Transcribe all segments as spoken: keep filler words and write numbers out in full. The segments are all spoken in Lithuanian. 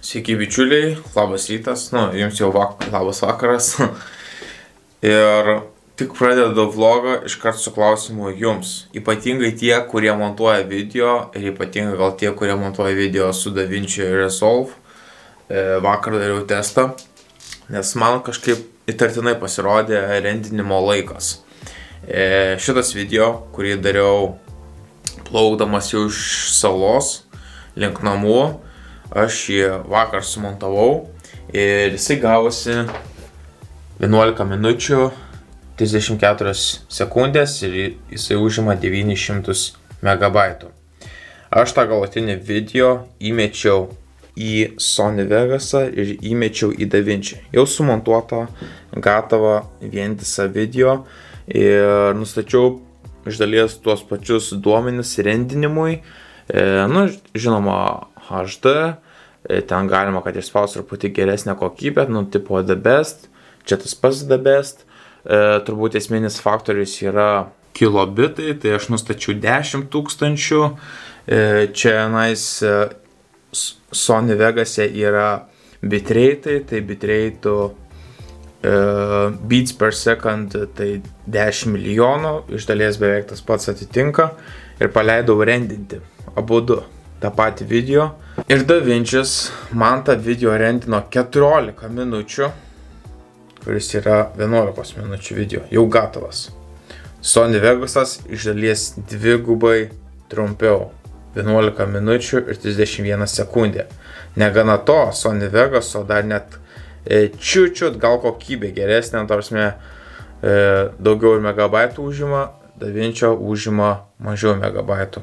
Sveiki bičiuliai, labas rytas, nu, jums jau vak labas vakaras. Ir tik pradedu vlogą iškart su klausimu jums. Ypatingai tie, kurie montuoja video ir ypatingai gal tie, kurie montuoja video su DaVinci Resolve. E, vakar dariau testą, nes man kažkaip įtartinai pasirodė rendinimo laikas. E, šitas video, kurį dariau plaukdamas jau iš salos link namų, aš jį vakar sumontavau ir jisai gavosi vienuolika minučių trisdešimt keturios sekundės ir jisai užima devynis šimtus megabaitų. Aš tą galutinį video įmečiau į Sony Vegasą ir įmečiau į DaVinci. Jau sumontuotą, gatavą, vientisą video ir nustačiau iš dalies tuos pačius duomenis rendinimui. E, nu, žinoma, H D, ten galima, kad išspaus truputį geresnę kokybę, nu, tipo The Best, čia tas pats The Best. E, turbūt esminis faktorius yra kilobitai, tai aš nustačiau dešimt tūkstančių. E, čia nais e, Sony Vegase yra bitrate, tai bitrate e, beats per second, tai dešimt milijonų, iš dalies beveik tas pats atitinka ir paleidau rendinti abu du tą patį video. Ir DaVincis man tą video rendino keturiolika minučių, kuris yra vienuolikos minučių video, jau gatavas. Sony Vegasas iš dalies dvigubai trumpiau, vienuolika minučių ir trisdešimt viena sekundė. Negana to, Sony Vegaso dar net e, čiučiut gal kokybė geresnė, tarsi e, daugiau ir megabaitų užima, DaVinčio užima mažiau megabaitų.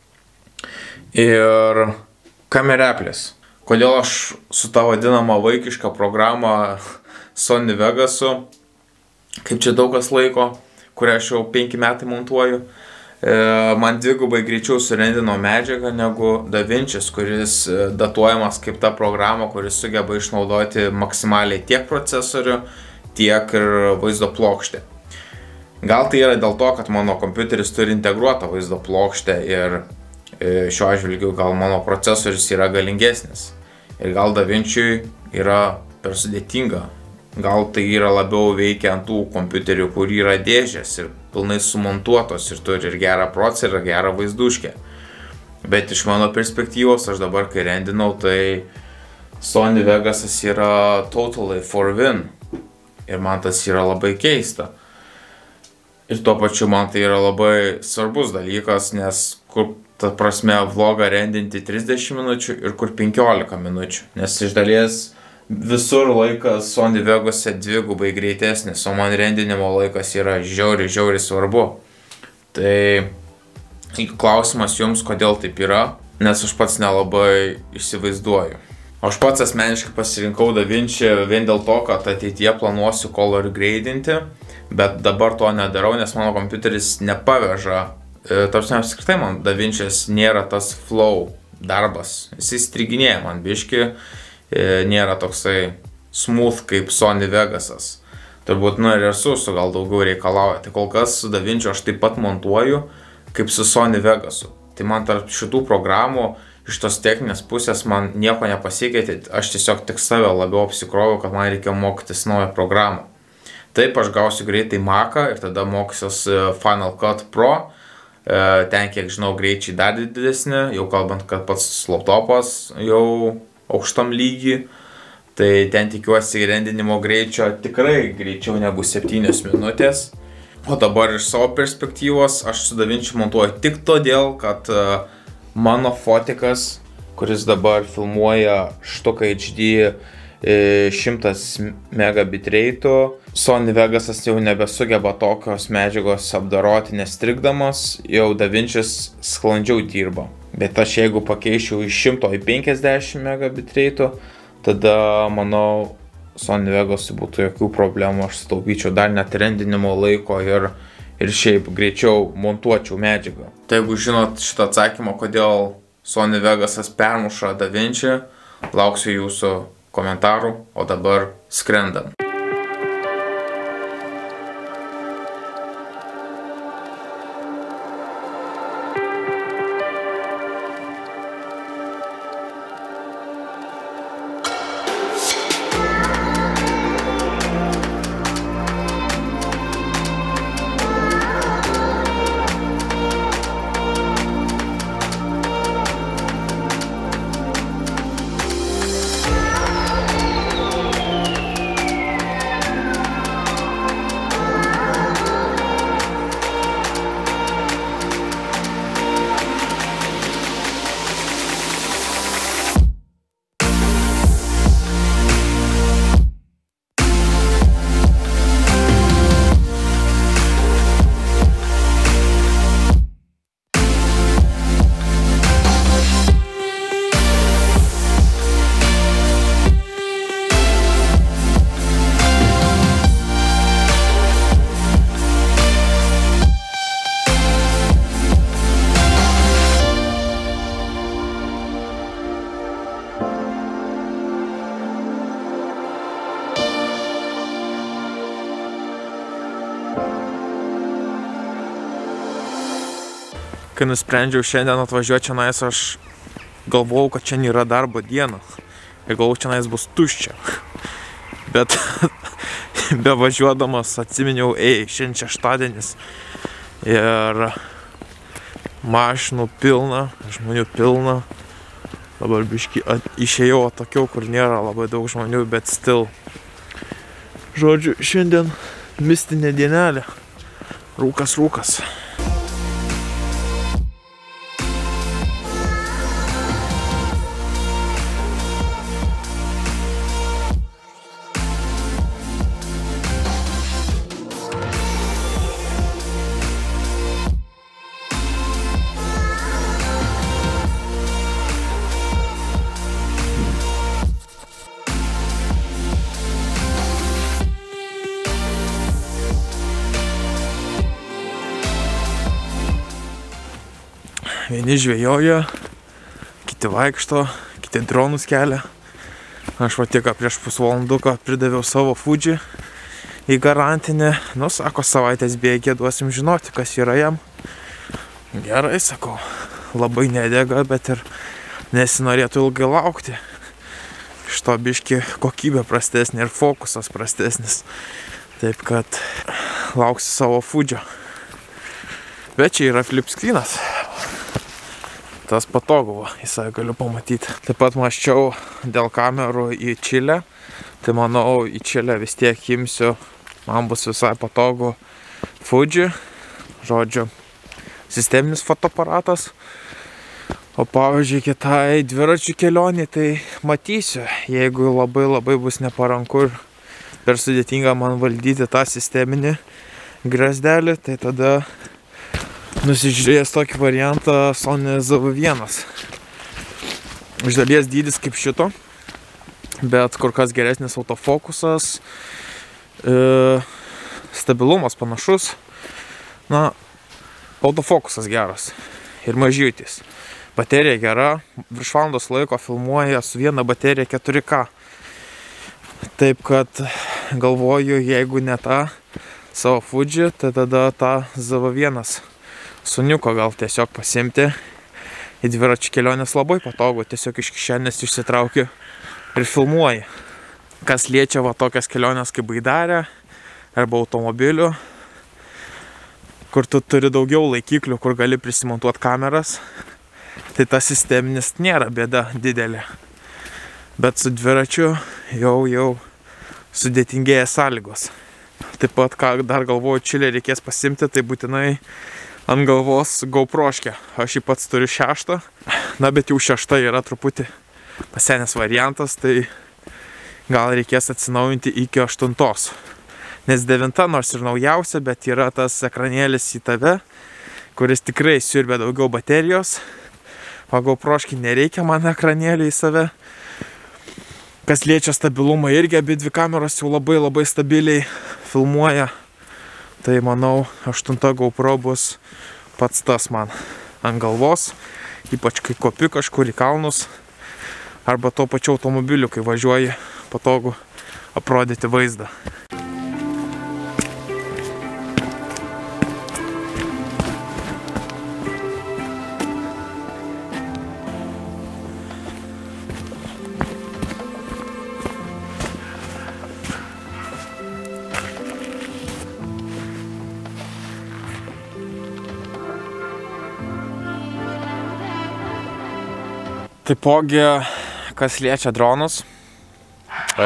Ir kamereplis. Kodėl aš su tą vadinamą vaikišką programą Sony Vegasu, kaip čia daug kas laiko, kurią aš jau penki metai montuoju, e, man dvigubai greičiau surendino medžiagą negu DaVincis, kuris datuojamas kaip ta programa, kuris sugeba išnaudoti maksimaliai tiek procesorių, tiek ir vaizdo plokštę. Gal tai yra dėl to, kad mano kompiuteris turi integruotą vaizdo plokštę ir šiuo atžvilgiu gal mano procesorius yra galingesnis ir gal DaVinciui yra per sudėtinga. Gal tai yra labiau veikia ant tų kompiuterių, kur yra dėžės ir pilnai sumontuotos ir turi ir gerą procesorių, ir gerą vaizduškę. Bet iš mano perspektyvos, aš dabar kai rendinau, tai Sony Vegasas yra totally for win ir man tas yra labai keista. Ir tuo pačiu man tai yra labai svarbus dalykas, nes kur ta prasme vlogą rendinti trisdešimt minučių ir kur penkiolika minučių. Nes iš dalies visur laikas Sony Vegase dvigubai greitesnis, o man rendinimo laikas yra žiauriai, žiauriai svarbu. Tai klausimas jums, kodėl taip yra, nes aš pats nelabai įsivaizduoju. Aš pats asmeniškai pasirinkau DaVinci vien dėl to, kad ateityje planuosiu color gradinti, bet dabar to nedarau, nes mano kompiuteris nepaveža. Tarsi apskritai man DaVincis nėra tas flow darbas, jis striginėja man biški, nėra toksai smooth kaip Sony Vegasas. Turbūt nu ir resursų gal daugiau reikalauja, tai kol kas su DaVinci aš taip pat montuoju kaip su Sony Vegasu. Tai man tarp šitų programų iš tos techninės pusės man nieko nepasikeitė, aš tiesiog tik save labiau apsikroviau, kad man reikėjo mokytis naują programą. Taip aš gausiu greitai Macą ir tada mokysiuos Final Cut Pro. Ten, kiek žinau, greičiai dar didesnė, jau kalbant, kad pats laptopas jau aukštam lygy, tai ten tikiuosi rendinimo greičio tikrai greičiau negu septynios minutės. O dabar iš savo perspektyvos aš su DaVinci montuoju tik todėl, kad mano fotikas, kuris dabar filmuoja štuką H D šimtas megabitrate, Sony Vegasas jau nebesugeba tokios medžiagos apdoroti nestrigdamas, jau DaVincis sklandžiau dirba. Bet aš jeigu pakeičiau iš šimto į penkiasdešimt megabitrate, tada manau Sony Vegasui būtų jokių problemų, aš sutaupyčiau dar net rendinimo laiko ir, ir šiaip greičiau montuočiau medžiagą. Tai jeigu žinot šitą atsakymą, kodėl Sony Vegasas permuša DaVinci, lauksiu jūsų komentarų, o dabar skrendam. kai nusprendžiau šiandien atvažiuoti čia nais, aš galvojau, kad čia yra darbo diena. Ir galvojau, čia nais bus tuščia. Bet be važiuodamas atsiminiau, ei, šiandien šeštadienis. Ir mašinų pilna, žmonių pilna. Dabar biškį išėjau atokiau, kur nėra labai daug žmonių, bet still. Žodžiu, šiandien mistinė dienelė. Rūkas, rūkas. Vieni žvejoja, kiti vaikšto, kiti dronus kelia. Aš va tik prieš pusvalanduką pridaviau savo Fuji į garantinę. Nu, sako, savaitės bėgė, duosim žinoti, kas yra jam. Gerai, sakau, labai nedega, bet ir nesinorėtų ilgai laukti. Iš to biški kokybė prastesnė ir fokusas prastesnis. Taip kad lauksiu savo Fujio. Bet čia yra flip screenas. Tas patogu, jisai galiu pamatyti. Taip pat mąsčiau dėl kamerų į Čilę. Tai manau, į Čilę vis tiek imsiu. Man bus visai patogu Fuji. Žodžiu, sisteminis fotoaparatas. O pavyzdžiui, kitai dviračių kelionį, tai matysiu. Jeigu labai labai bus neparanku ir per sudėtinga man valdyti tą sisteminį grazdelį, tai tada nusižiūrėjęs tokį variantą Sony Z V vienas. Iš dalies dydis kaip šito, bet kur kas geresnis autofokusas, e, stabilumas panašus. Na, autofokusas geras ir mažytis. Baterija gera, virš valandos laiko filmuoja su viena baterija keturi K. Taip kad galvoju, jeigu ne tą savo Fuji, tai tada tą Z V vienas. Suniuko gal tiesiog pasimti. Į dviračių kelionės labai patogu, tiesiog iš kišenės išsitraukiu ir filmuoju. Kas liečia va tokias kelionės kaip baidarė arba automobilių, kur tu turi daugiau laikiklių, kur gali prisimontuoti kameras, tai tas sisteminis nėra bėda didelė. Bet su dviračiu jau jau sudėtingėja sąlygos. Taip pat, ką dar galvoju, Čilė reikės pasimti, tai būtinai ant galvos GoProškę. Aš jį pats turiu šeštą. Na, bet jau šešta yra truputį pasenęs variantas, tai gal reikės atsinaujinti iki aštuntos. Nes devinta nors ir naujausia, bet yra tas ekranėlis į tave, kuris tikrai siurbia daugiau baterijos. O GoProškai nereikia man ekranėlį į save. Kas liečia stabilumą, irgi abi dvi kameros jau labai labai stabiliai filmuoja. Tai manau, aštunta GoPro bus pats tas man ant galvos, ypač kai kopi kažkur į kalnus, arba tuo pačiu automobiliu, kai važiuoji, patogu aprodyti vaizdą. Taipogi, kas liečia dronus, e,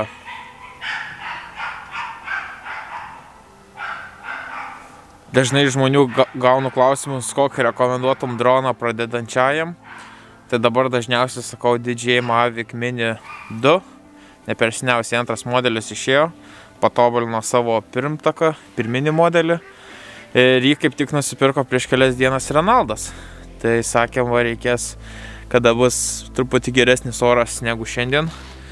dažnai žmonių gaunu klausimus, kokį rekomenduotum droną pradedančiajam. Tai dabar dažniausiai sakau D J I Mavic Mini du, ne per seniausiai antras modelis išėjo, patobulino savo pirmtaką, pirminį modelį. Ir jį kaip tik nusipirko prieš kelias dienas Renaldas. Tai sakėm, va reikės, kada bus truputį geresnis oras negu šiandien.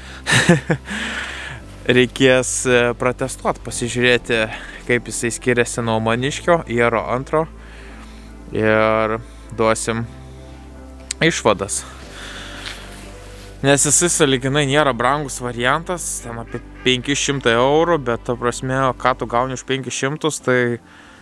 Reikės pratestuoti, pasižiūrėti, kaip jisai skiriasi nuo maniškio, Aero antro. Ir duosim išvadas. Nes jisai sąlyginai nėra brangus variantas, ten apie penki šimtai eurų, bet ta prasme, ką tu gauni už penkis šimtus, tai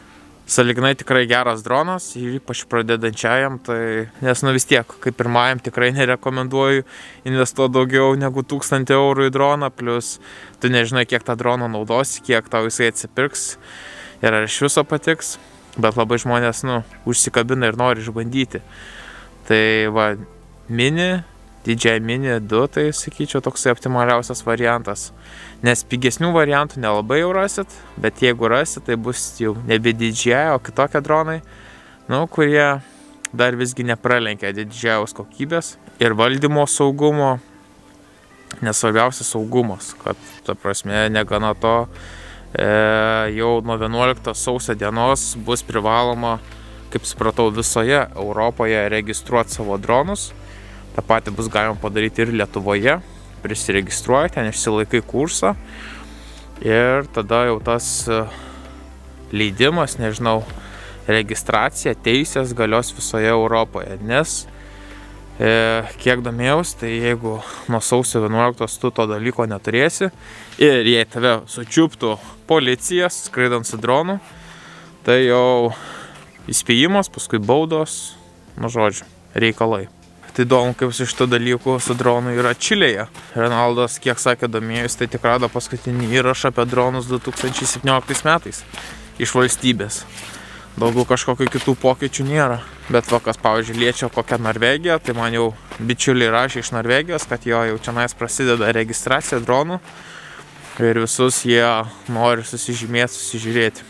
sąlyginai tikrai geras dronas, ypač pradedančiajam, tai nes nu vis tiek, kaip pirmajam, tikrai nerekomenduoju investuoti daugiau negu tūkstantį eurų į droną, plus tu nežinai, kiek tą droną naudosi, kiek tau jisai atsipirks ir ar iš viso patiks, bet labai žmonės, nu, užsikabina ir nori išbandyti. Tai va, mini, D J I Mini du, tai sakyčiau toksai optimaliausias variantas. Nes pigesnių variantų nelabai jau rasit, bet jeigu rasit, tai bus jau nebe D J I, o kitokie dronai, nu, kurie dar visgi nepralenkia D J I kokybės ir valdymo saugumo, nes svarbiausia saugumas, kad, ta prasme, negana to, e, jau nuo vienuoliktos sausio dienos bus privaloma, kaip supratau, visoje Europoje registruoti savo dronus. Ta pati bus galima padaryti ir Lietuvoje, prisiregistruoji, ten išsilaikai kursą ir tada jau tas leidimas, nežinau, registracija, teisės galios visoje Europoje, nes e, kiek domėjaus, tai jeigu nuo sausio vienuoliktos tu to dalyko neturėsi ir jei tave sučiuptų policija skraidant su dronu, tai jau įspėjimas, paskui baudos, nu žodžiu, reikalai. Tai įdomu, kaip su šito dalyku su dronu yra Čilėje. Renaldas, kiek sakė domėjus, tai tik rado paskutinį įrašą apie dronus du tūkstančiai septynioliktais metais iš valstybės. Daugiau kažkokių kitų pokyčių nėra. Bet va, kas, pavyzdžiui, liečia kokią Norvegiją, tai man jau bičiuliai rašė iš Norvegijos, kad jo jau čionais prasideda registracija dronų ir visus jie nori susižymėti, susižiūrėti.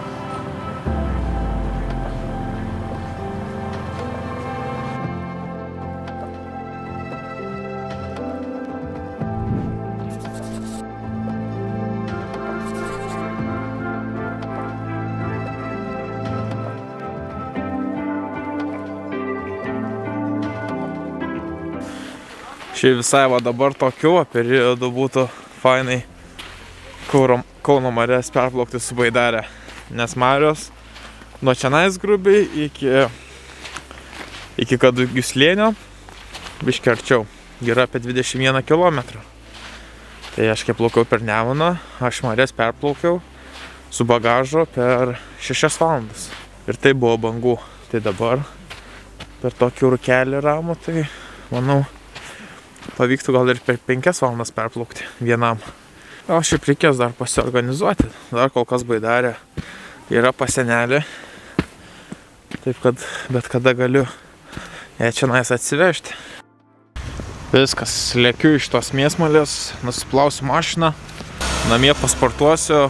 Šiaip visai va dabar tokiu periodu būtų fainai Kauno marias perplaukti su baidare, nes marios nuo čionais grubiai iki, iki Kadugių slėnio biškį arčiau, yra apie dvidešimt vieną kilometrą. Tai aš kai plaukiau per Nemuną, aš marias perplaukiau su bagažu per šešias valandas ir tai buvo bangų. Tai dabar per tokį rukelį ramų, tai manau pavyktų gal ir per penkias valandas perplaukti vienam. O šiaip reikės dar pasiorganizuoti. Dar kol kas baidarė yra pas senelį. Taip kad bet kada galiu ją čionais atsivežti. Viskas, lėkiu iš tos mėsmalės, nusiplausiu mašiną, namie pasportuosiu.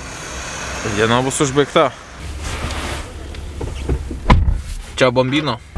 Diena bus užbaigta. Čia Bambino.